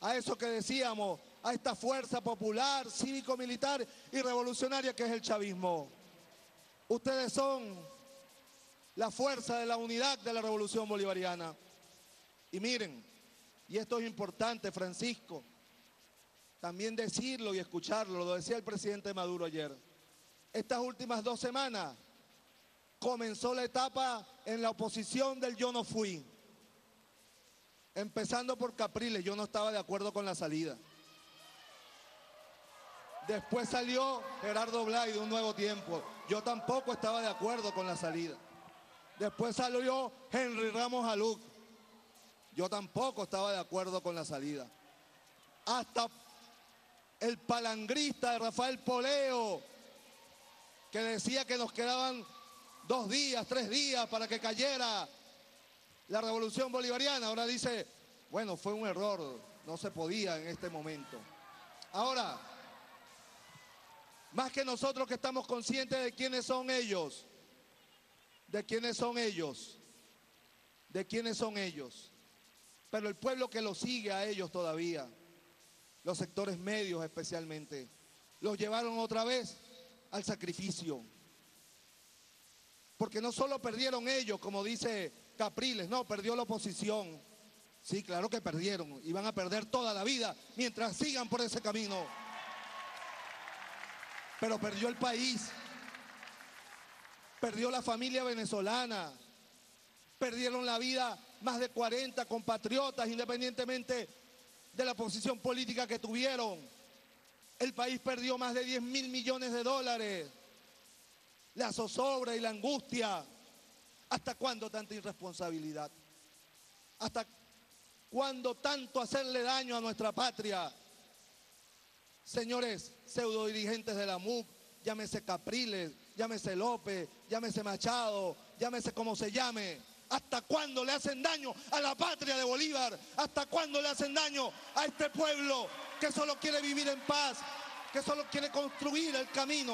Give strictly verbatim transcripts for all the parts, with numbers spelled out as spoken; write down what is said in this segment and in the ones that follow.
a eso que decíamos, a esta fuerza popular, cívico-militar y revolucionaria que es el chavismo. Ustedes son la fuerza de la unidad de la revolución bolivariana. Y miren, y esto es importante, Francisco, también decirlo y escucharlo, lo decía el presidente Maduro ayer. Estas últimas dos semanas comenzó la etapa en la oposición del yo no fui. Empezando por Capriles, yo no estaba de acuerdo con la salida. Después salió Gerardo Blay de Un Nuevo Tiempo. Yo tampoco estaba de acuerdo con la salida. Después salió Henry Ramos Aluc. Yo tampoco estaba de acuerdo con la salida. Hasta el palangrista de Rafael Poleo, que decía que nos quedaban dos días, tres días para que cayera la revolución bolivariana. Ahora dice, bueno, fue un error, no se podía en este momento. Ahora, más que nosotros que estamos conscientes de quiénes son ellos, de quiénes son ellos, de quiénes son ellos, pero el pueblo que los sigue a ellos todavía, los sectores medios especialmente, los llevaron otra vez al sacrificio. Porque no solo perdieron ellos, como dice Capriles, no, perdió la oposición. Sí, claro que perdieron, y van a perder toda la vida mientras sigan por ese camino. Pero perdió el país, perdió la familia venezolana, perdieron la vida más de cuarenta compatriotas, independientemente de la posición política que tuvieron. El país perdió más de diez mil millones de dólares. La zozobra y la angustia. ¿Hasta cuándo tanta irresponsabilidad? ¿Hasta cuándo tanto hacerle daño a nuestra patria? Señores pseudo dirigentes de la M U C, llámese Capriles, llámese López, llámese Machado, llámese como se llame. ¿Hasta cuándo le hacen daño a la patria de Bolívar? ¿Hasta cuándo le hacen daño a este pueblo que solo quiere vivir en paz, que solo quiere construir el camino?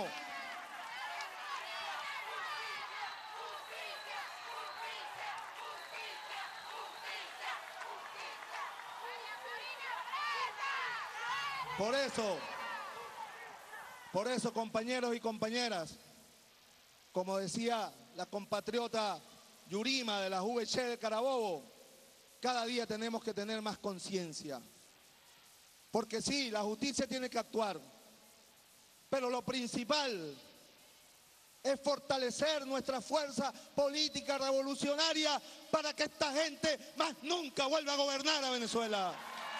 Por eso, por eso, compañeros y compañeras, como decía la compatriota Yurima de la U V C de Carabobo, cada día tenemos que tener más conciencia. Porque sí, la justicia tiene que actuar, pero lo principal es fortalecer nuestra fuerza política revolucionaria para que esta gente más nunca vuelva a gobernar a Venezuela.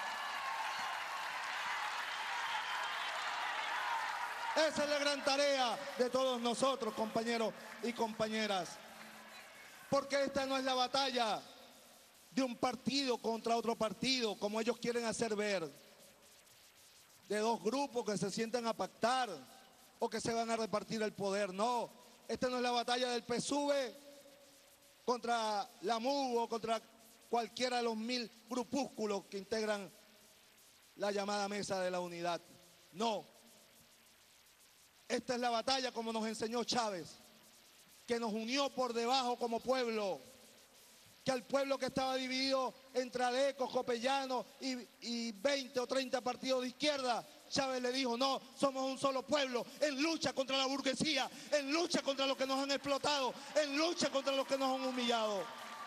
Esa es la gran tarea de todos nosotros, compañeros y compañeras. Porque esta no es la batalla de un partido contra otro partido, como ellos quieren hacer ver. De dos grupos que se sientan a pactar o que se van a repartir el poder. No, esta no es la batalla del P S U V contra la M U o contra cualquiera de los mil grupúsculos que integran la llamada Mesa de la Unidad. No. Esta es la batalla, como nos enseñó Chávez, que nos unió por debajo como pueblo, que al pueblo que estaba dividido entre alecos, copellanos y, y veinte o treinta partidos de izquierda, Chávez le dijo, no, somos un solo pueblo, en lucha contra la burguesía, en lucha contra los que nos han explotado, en lucha contra los que nos han humillado.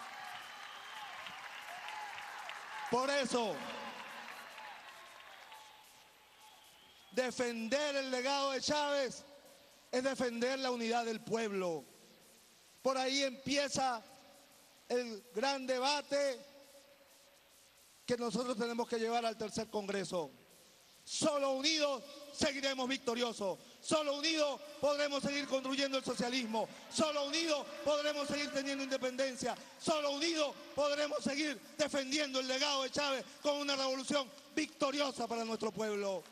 Por eso, defender el legado de Chávez es defender la unidad del pueblo. Por ahí empieza el gran debate que nosotros tenemos que llevar al tercer Congreso. Solo unidos seguiremos victoriosos. Solo unidos podremos seguir construyendo el socialismo. Solo unidos podremos seguir teniendo independencia. Solo unidos podremos seguir defendiendo el legado de Chávez con una revolución victoriosa para nuestro pueblo.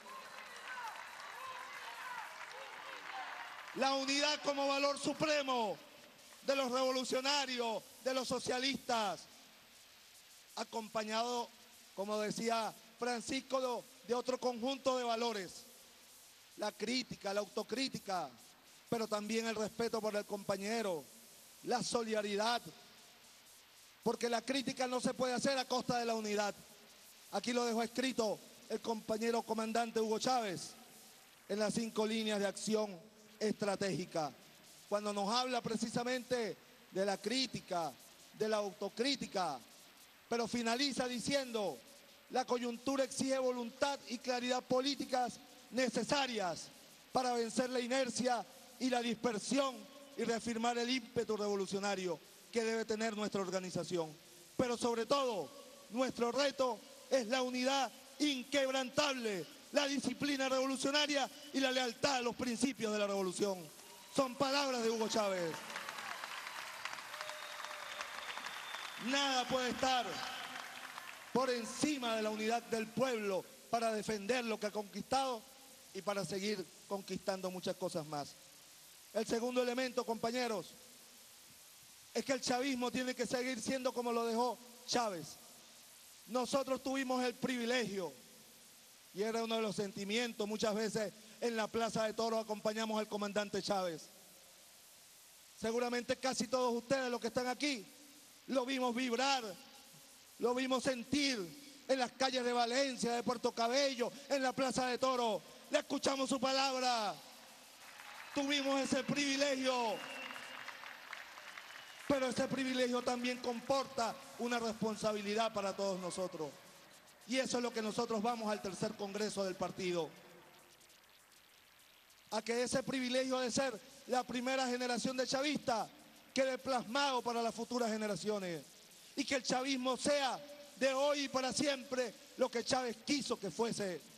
La unidad como valor supremo de los revolucionarios, de los socialistas, acompañado, como decía Francisco, de otro conjunto de valores. La crítica, la autocrítica, pero también el respeto por el compañero, la solidaridad, porque la crítica no se puede hacer a costa de la unidad. Aquí lo dejó escrito el compañero comandante Hugo Chávez en las cinco líneas de acción estratégica, cuando nos habla precisamente de la crítica, de la autocrítica, pero finaliza diciendo: la coyuntura exige voluntad y claridad políticas necesarias para vencer la inercia y la dispersión y reafirmar el ímpetu revolucionario que debe tener nuestra organización. Pero sobre todo, nuestro reto es la unidad inquebrantable, la disciplina revolucionaria y la lealtad a los principios de la revolución. Son palabras de Hugo Chávez. Nada puede estar por encima de la unidad del pueblo para defender lo que ha conquistado y para seguir conquistando muchas cosas más. El segundo elemento, compañeros, es que el chavismo tiene que seguir siendo como lo dejó Chávez. Nosotros tuvimos el privilegio, y era uno de los sentimientos, muchas veces en la Plaza de Toros acompañamos al comandante Chávez. Seguramente casi todos ustedes, los que están aquí, lo vimos vibrar, lo vimos sentir en las calles de Valencia, de Puerto Cabello, en la Plaza de Toros. Le escuchamos su palabra. Tuvimos ese privilegio. Pero ese privilegio también comporta una responsabilidad para todos nosotros. Y eso es lo que nosotros vamos al tercer congreso del partido. A que ese privilegio de ser la primera generación de chavistas quede plasmado para las futuras generaciones. Y que el chavismo sea de hoy y para siempre lo que Chávez quiso que fuese.